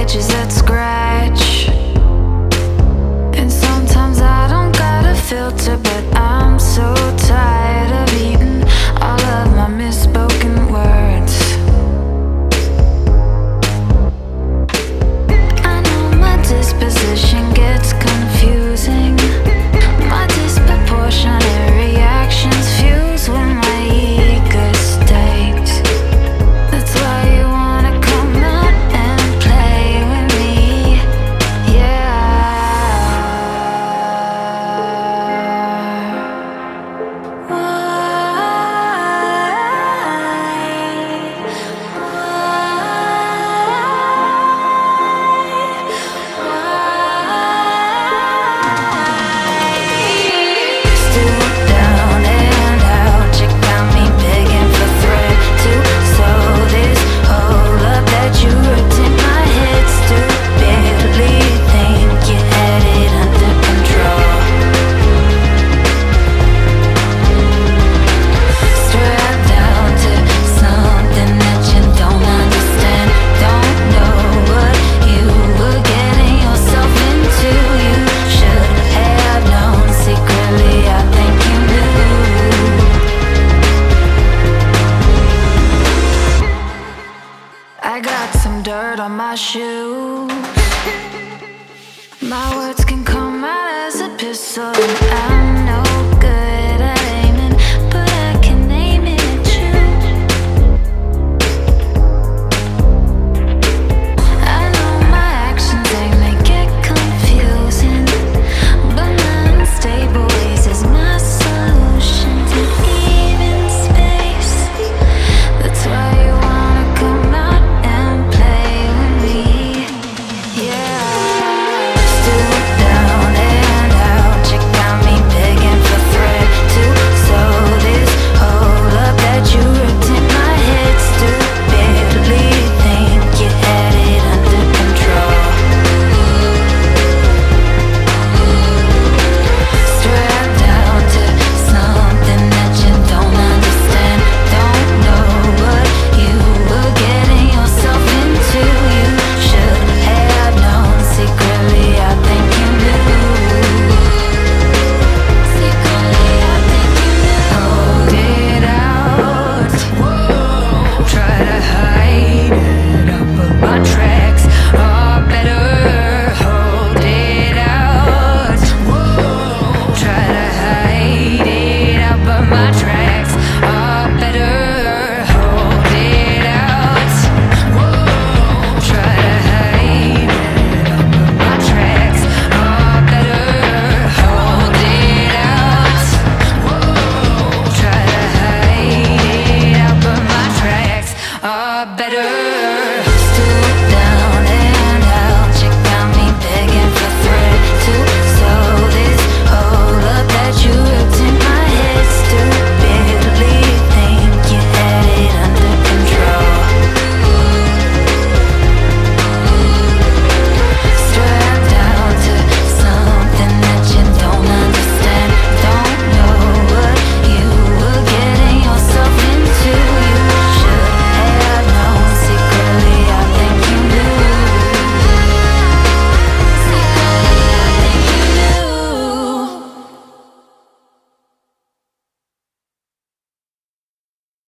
edges that scratch. And sometimes I don't got a filter, but I'm so tired of eating all of my misspoken words. I know my disposition gets confusing. My disproportionate reactions fuse when my ego states. That's why you wanna come out and play with me, yeah. Stood down and out, you got me begging for thread to sew this hole up that you ripped in my head. Stupidly think you had it under control. Strapped down to something that you don't understand. Don't know what you were getting yourself into. You should have known secretly, I think you knew. I got some dirt on my shoes. My words can come out as a pistol and